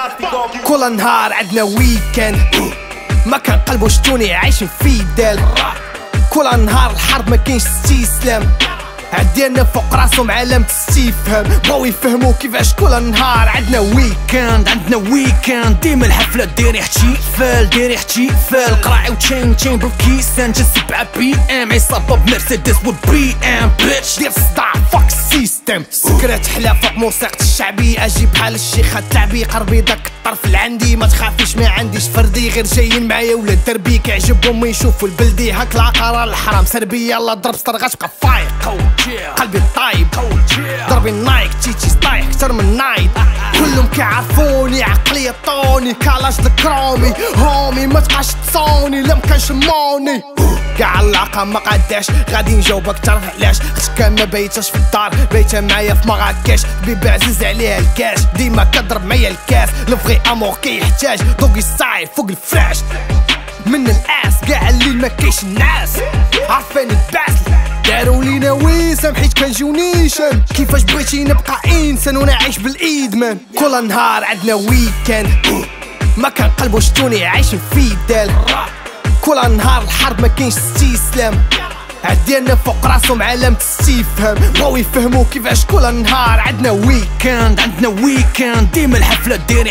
كل نهار عندنا ويكند ما كنقلبو شتوني عايشين في دال. كل نهار الحرب ما كاينش استسلام عدينا فوق راسهم علامة استفهام. بغاو يفهمو كيفاش كل نهار عندنا ويكند ديما الحفلة ديري احتفال قراعي وتشين بروكيسان جا 7 PM عصابة بمرسيدس والبي ام بيتش دير صداع فاك السيستم. سكرات حلا فوق موسيقى الشعبي اجي بحال الشيخة التعبي قربي داك الطرف العندي ما تخافيش ما عنديش فردي غير جايين معايا ولاد دربي كيعجبهم يشوفوا البلدي هاك العقارة الحرام سربي يلا ضرب سطر غتبقى فايق قلبي طايب ضربي نايك تيتي طايح كتر من نايت كلهم كيعرفوني عقلية طوني كالاج الكرومي هومي ما تبقاش تصوني لا مكانش موني كاع العلاقة ما قداش غادي نجاوبك تعرف علاش خاطر ما بيتاش في الدار بيتا معايا في مراكش بيبي عزيز عليها الكاش ديما كضرب معايا الكاس لفغي امور كيحتاج دوغي ستايل فوق الفراش من الاس كاع الليل ما كاينش الناس عارفين الباس داروا لينا ويسام حيت كنجيو نيشان كيفاش بغيتي نبقى انسان وانا عايش بالادمان. كل نهار عندنا ويكند ما كنقلبو شتوني عايشين في دال. كل نهار الحرب ما كاينش استسلام عدينا فوق راسهم علامة استفهام. بغاو يفهمو كيفاش كل نهار عندنا ويكند ديما الحفلة ديري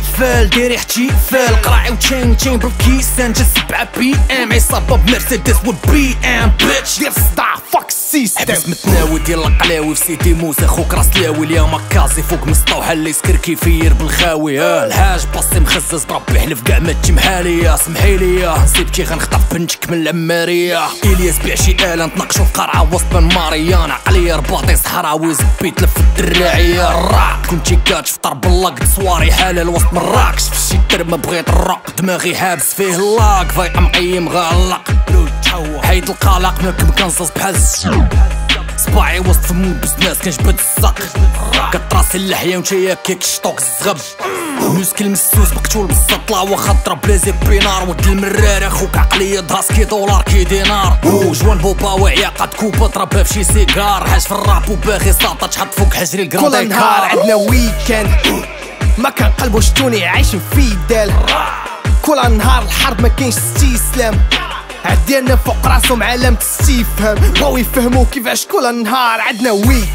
احتفال قراعي وتشين بروكيسان جا 7 PM عصابة بمرسيدس والبي ام بيتش دير صداع فاك السيستم. حبس متناوي ديال القلاوي في سيتي موسى خوك راس لاوي اليوم مكازي فوق مسطوحة اللي يسكر كيفير بالخاوي. الحاج باصي مخزز بربي حلف كاع ما تجمحاليا سمحيليا نصيبتي غنخطف بنتك من العمارية. الياس بيع شي آلة نتناقشو في قرعة وسط بن ماريان عقلية رباطي صحراوي زبيت لف الدراعية الراق كنتي كاتفطر باللاك صواري حلال وسط مراكش في شي ترمى بغيت الرق دماغي حابس فيه اللاك فايق مقيم غالق حيد القلق ملك كنصص بحال صباعي وسط فمو بزناس كنجبد الساق كطراسي اللحية ونتايا كيك شطوك الزغب موسكل مسوس مقتول بالسطلة واخا ضرب لازيك بينار ود المرارة خوك عقلية دهاس كي دولار كي دينار جوان بوبا واعية قد كوبا ضربها فشي سيجار حاج في الراب وباغي ساطة تحط فوق حجري الكرانديكار. كل نهار عندنا ويكند ما كنقلبو شتوني عايشين في دال. كل نهار الحرب ما كاينش استسلام عدينا فوق راسهم علامة استفهام. بغاو يفهمو كيفاش كل نهار عندنا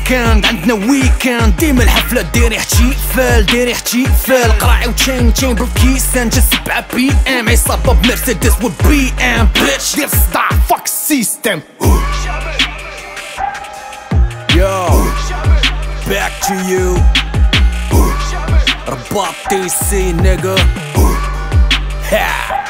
ويكند ديما الحفلة ديري احتفال قراعي وتشين بروكيسان جا 7 PM عصابة بمرسيدس والبي ام بيتش دير صداع فاك السيستم. Yo, back to you رباط DC nigga.